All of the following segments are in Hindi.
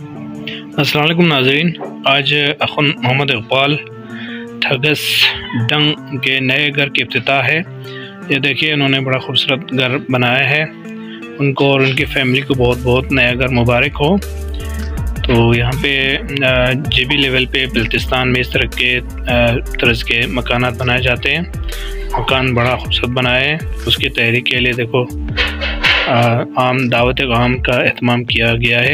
السلام علیکم ناظرین، آج اخن محمد اقبال ٹھگس ڈنگ کے نئے گھر کی افتتاح ہے۔ یہ دیکھیے انہوں نے بڑا خوبصورت گھر بنایا ہے، ان کو اور ان کی فیملی کو بہت بہت نیا گھر مبارک ہو۔ تو یہاں پہ جی بی لیول پہ بلتستان میں اس طرح کے طرز کے مکانات بنائے جاتے ہیں۔ مکان بڑا خوبصورت بنایا ہے، اس کی تحریک کے لیے دیکھو عام دعوت عام کا اہتمام کیا گیا ہے۔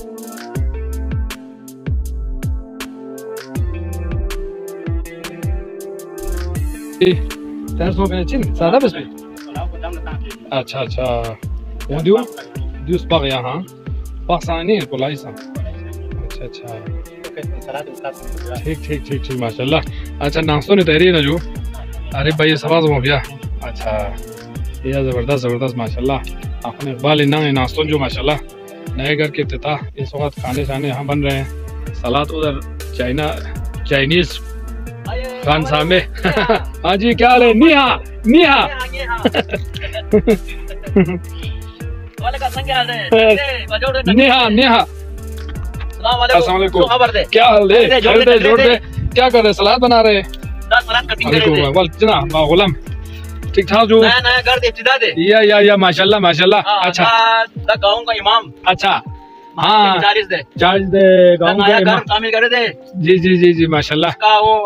اچھا اچھا دیوس باغ یہاں پاکستانی پولائسا۔ اچھا اچھا ٹھیک ٹھیک ٹھیک ٹھیک ماشاء اللہ۔ اچھا ناستوں نے تحریر ہے جو ارے بھائی سواز ہو گیا۔ اچھا یہ زبردست زبردست ماشاء اللہ۔ اپنے اقبال ناستوں جو ماشاء اللہ نئے گھر کے افتتاح، اس وقت کھانے شانے یہاں بن رہے ہیں۔ سلاد ادھر چائنیز خان سامنے۔ ہاں جی کیا حال ہے؟ نیہا نیہا نیہا نیہا السلام علیکم، کیا حال ہے؟ جوڑ دے کیا کر رہے؟ سلاد بنا رہے؟ جناب غلام ٹھیک ٹھاک جو یا ماشاء اللہ ماشاء اللہ۔ اچھا گاؤں کا امام، اچھا ہاں چارج دے گاؤں کا امام۔ جی جی جی جی ماشاء اللہ۔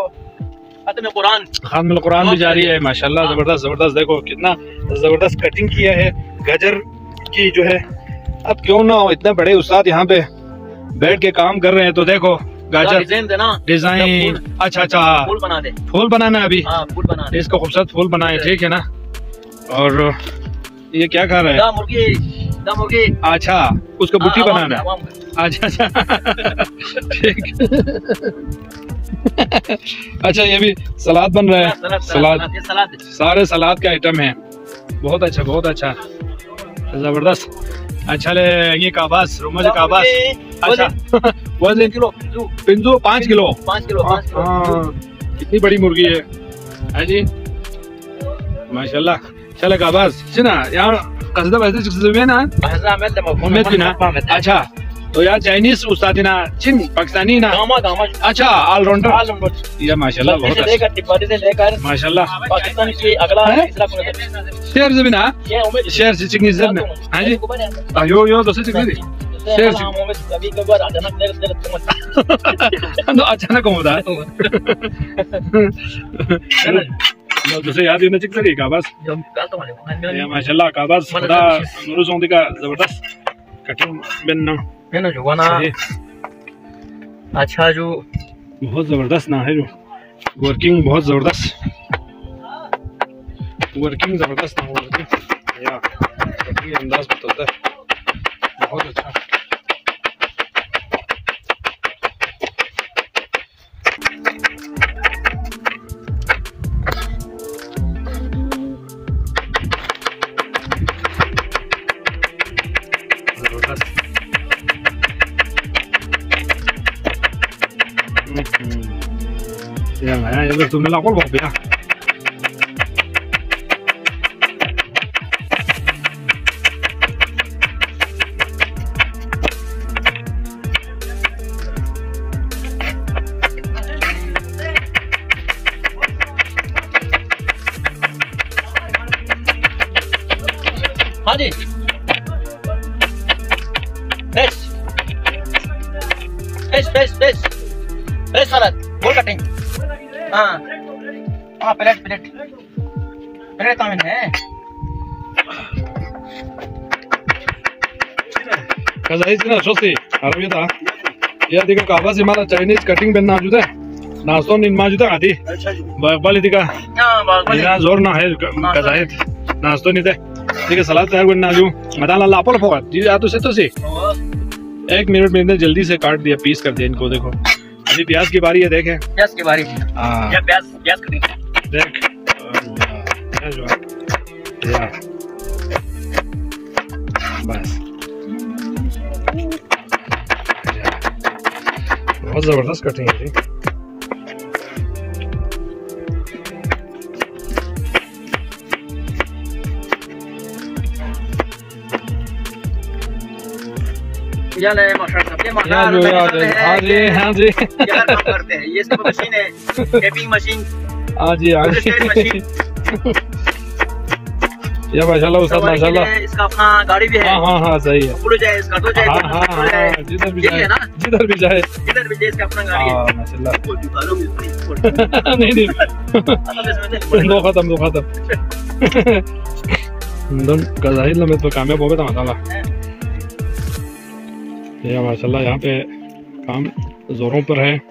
ختم القرآن بھی جاری ہے ماشاء اللہ۔ زبردست زبردست، دیکھو کتنا زبردست کٹنگ کیا ہے گجر کی جو ہے۔ اب کیوں نہ ہو، اتنے بڑے استاد یہاں پہ بیٹھ کے کام کر رہے ہیں، تو دیکھو گاجر ڈیزائن۔ اچھا اچھا پھول بنانا ہے ابھی، اس کو خوبصورت پھول بنائے، ٹھیک ہے نا۔ اور یہ کیا کھا رہا ہے؟ اچھا اس کو بٹی بنانا ہے۔ اچھا اچھا ٹھیک۔ اچھا یہ بھی سلاد بن رہا ہے، سلاد سارے سلاد کے آئٹم ہیں۔ بہت اچھا بہت اچھا زبردست۔ اچھا لے یہ کاباس رومل کاباس۔ اچھا وزن کلو پنجو 5 کلو۔ ہاں کتنی بڑی مرغی ہے ہاں جی ماشاء اللہ۔ چلے کاباس چنا یار قصدہ ویسے چکسے نا محمد بھی نا۔ اچھا تو یار چائنیز استاد نا، چین پاکستانی نا۔ اچھا آل راؤنڈر یہ ماشاء اللہ بہت اچھا ماشاء اللہ۔ شیر سے بھی نا، شیر سے چکنی سے ہاں جی یو دوسرے چکنی شیر سے اچانک ہوں بتا دوسرے یاد ہونا چک سکے کاباس ماشاء اللہ۔ کاباس خدا نورو سوندی کا زبردست کٹنگ بننا اچھا جو بہت زبردست نہ ہے، جو ورکنگ بہت زبردست، ورکنگ زبردست نہ ورکنگ یا ورکنگ انداز بتاتا ہے بہت اچھا۔ Ya تم نے لاپل بہت پیا۔ ہاں جی fresh fresh fresh fresh fresh salad گول کٹنگ۔ ہاں ہاں پلیٹ پلیٹ پلیٹ کام ہے۔ کزائی سے نا شوستی عربی تھا یہ دیکھا کعبہ سے مالا چائنیز کٹنگ بننا موجود ہے، ناستوں نے موجود ہے آتی باقبالی دیکھا یہ زور نہ ہے کزائی ناستوں نہیں تھے۔ دیکھیں سلاد تیار کرنا جو مدانا لاپل پھوڑا جی آتو سے تو سی 1 منٹ میں اتنے جلدی سے کاٹ دیا، پیس کر دیا ان کو۔ دیکھو ابھی پیاز کی باری ہے، دیکھیں پیاز کی باری ہے، پیاز کٹنگ دیکھ بس بہت زبردست کٹنگ ہے جی۔ یا لے ماشاءاللہ، یہ ہاں جی ہاں جی کیا کام کرتے ہیں، یہ اس کی مشین ہے، ٹیپنگ مشین، ہاں جی ہاں جی یا ماشاءاللہ استاد ماشاءاللہ، اس کا اپنا گاڑی بھی ہے، ہاں ہاں صحیح ہے، کھلو جائے اس کا تو جائے، ہاں جدھر بھی جائے ادھر بھی جائے اس کا اپنا گاڑی ہاں ہے، ماشاءاللہ نہیں دو ختم دم قزائل میں تو کامیاب ہو گیا تھا ماشاءاللہ، یہ ماشاءاللہ یہاں پہ کام زوروں پر ہے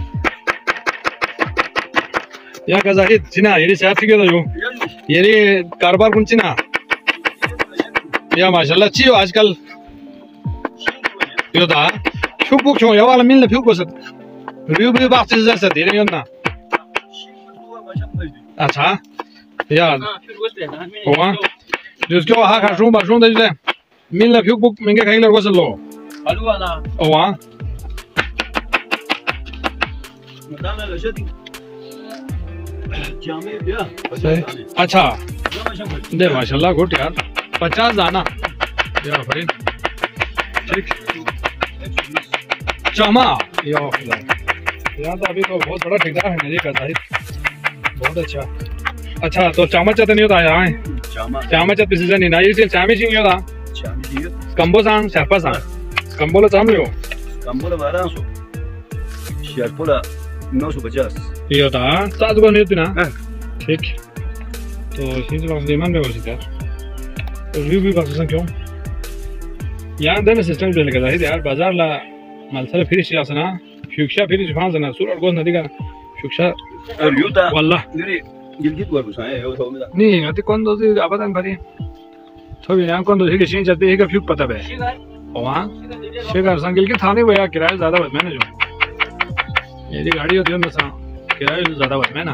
یا قزائل چنا یہ سیاست کی تو یہ کاروبار کون چنا یا ماشاءاللہ اچھی ہو آج کل یہ تھا فوق فوق شو یا والا ملنا فوق وسط ريو بيو باخت زرسة ديري يونا أتا يا هو جزء كوا هاك شو باشون ده جل مين لا فيك بوك منك هاي لر وصل له حلو أنا هو مدام الأشياء جامع بيا अच्छा दे माशाल्लाह गुड यार 50 दाना या फरीद ठीक चामा या यार तो अभी तो बहुत बड़ा ठेकेदार है मेरे का जाहिर बहुत अच्छा तो चामा चाहते नहीं होता यहाँ चामा चाहते सीजन नहीं ना ये चामी चिंग होता कंबो सांग शर्पा सांग कंबोला चामी हो कंबोला 1200 शर्पोला 950 ये होता सात को नहीं होती ना ठीक तो इसी वक्त डिमांड में हो सकता है रिव्यू भी बात क्यों यहाँ देने सिस्टम जो लेकर जाहिर यार बाजार ला مالسله فيريش يا سنا فيوكشا فيريش فانزنا سور أرجون هذيك فيوكشا اليوتا والله يري جلجيت وربوسان إيه هو تومي ده ني هذي كوندو زي أبدا بري ثوي يعني كوندو هيك شيء جدي هيك فيوك پتا به وहाँ شکر سان جلجيت ثاني ويا كرايه زيادة بس मैंने जो ये दी गाड़ी होती है ना सा किराया ज़्यादा बस मैं ना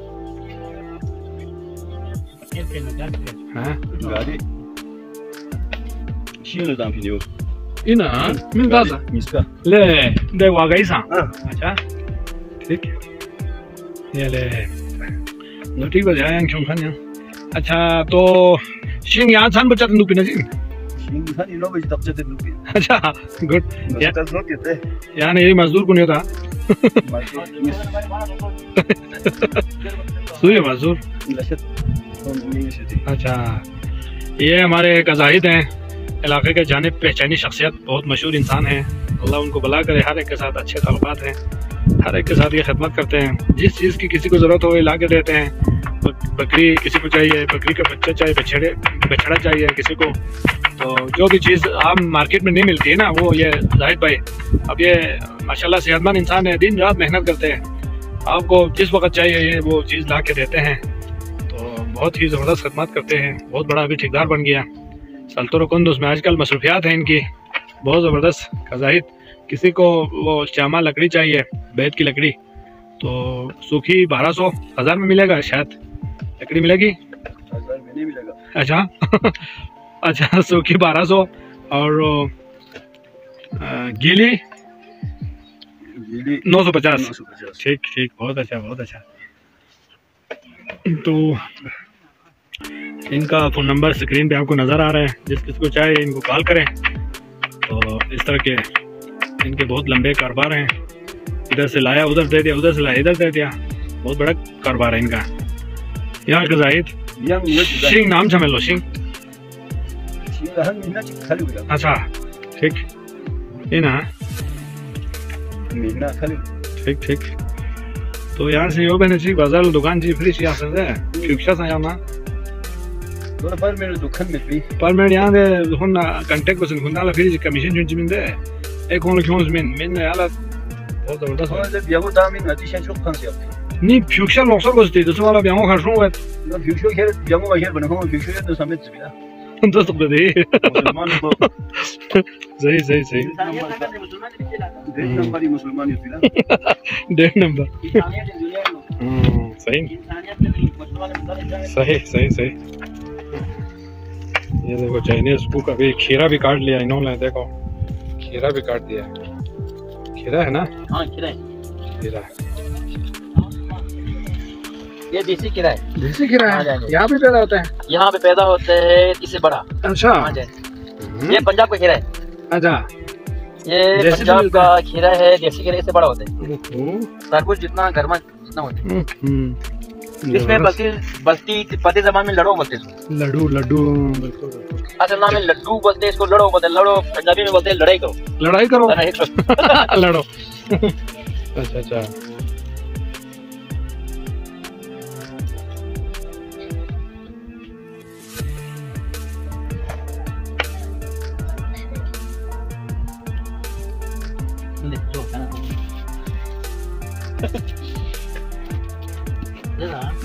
हाँ गाड़ी شيل دام فيديو इना من गाज़ा मिसका ले दे वाقعي सा अच्छा ठीक ये ले नो ठीक बजा yang क्यों खाने अच्छा तो शिंग यहाँ छान बच्चा तो नुपी नहीं शिंग खानी नो बजे तक जते नुपी अच्छा गुड या तो नो कहते यार ये मजदूर को नहीं होता सुई मजदूर अच्छा ये हमारे कज़ाहिद हैं इलाके के जाने पहचानी शख्सियत बहुत मशहूर इंसान हैं अल्लाह उनको भला करे हर एक के साथ अच्छे ताल्लुकात हैं हर एक के साथ ये खिदमत करते हैं जिस चीज़ की किसी को ज़रूरत हो वो ला के देते हैं बकरी किसी को चाहिए बकरी का बच्चा चाहिए बछड़ा चाहिए किसी को तो जो भी चीज़ आम मार्केट में नहीं मिलती है ना वो ये जाहिद भाई अब ये माशाल्लाह सेहतमंद इंसान है दिन रात मेहनत करते हैं आपको जिस वक्त चाहिए ये वो चीज़ ला के देते हैं तो बहुत ही ज़बरदस्त खिदमत करते हैं बहुत बड़ा अभी ठेकेदार बन गया सल्तुर कुंदुस में आजकल मसरूफियात हैं इनकी बहुत ज़बरदस्त कज़ाहिद किसी को वो चामा लकड़ी चाहिए बैत की लकड़ी तो सूखी 1200 1000 में मिलेगा शायद लकड़ी मिलेगी 1000 में नहीं मिलेगा अच्छा अच्छा सूखी 1200 और गीली 950 ठीक ठीक बहुत अच्छा तो इनका फ़ोन नंबर स्क्रीन पे आपको नज़र आ रहा है जिस किसी को चाहे इनको कॉल करें तो इस तरह के इनके बहुत लंबे कारोबार हैं इधर से लाया उधर दे दिया उधर से लाया इधर दे दिया बहुत बड़ा कारोबार है इनका यहाँ का जाहिद सिंह नाम समझ लो सिंह अच्छा ठीक ये ना ठीक ठीक तो यहाँ से यो बहने जी बाजार दुकान जी फ्री यहाँ से फ्यूक्शा सा यहाँ पर मेरे दुकान में फ्री पर मेरे यहाँ दे होना कांटेक्ट को सुन ना फ्री कमीशन जो जिम्मे दे एक होने क्यों من على बहुत ज़बरदस्त هذا بيعمل دامين هذه شو خمسة नहीं फ्यूक्शर लॉक्सर को स्टेट तो वाला बियांगो खाशो है لا فيوشو كير بيعمل غير بنهم فيوشو يد سميت زبيلا انت صدق دي زي ده نمبر مسلمان يزبيلا ده نمبر صحیح ये देखो चाइनीज बुक अभी खीरा भी काट लिया इन्होंने देखो खीरा भी काट दिया खीरा है ना हाँ खीरा है खीरा ये देसी खीरा है देसी खीरा है यहाँ भी पैदा होता है यहाँ पे पैदा होते हैं इससे बड़ा अच्छा ये पंजाब का खीरा है अच्छा یہ پنجاب کا کھیرا ہے، دیسی کھیرے سے بڑا ہوتا ہے، تربوز جتنا گرما جتنا ہوتا ہے۔ اس میں بستی پتی زبان میں لڑو بولتے ہیں، لڈو اصل نام ہے لڈو بولتے ہیں اس کو، لڑو بولتے ہیں، لڑو پنجابی میں بولتے ہیں لڑائی کرو، لڑائی کرو لڑو اچھا اچھا لے،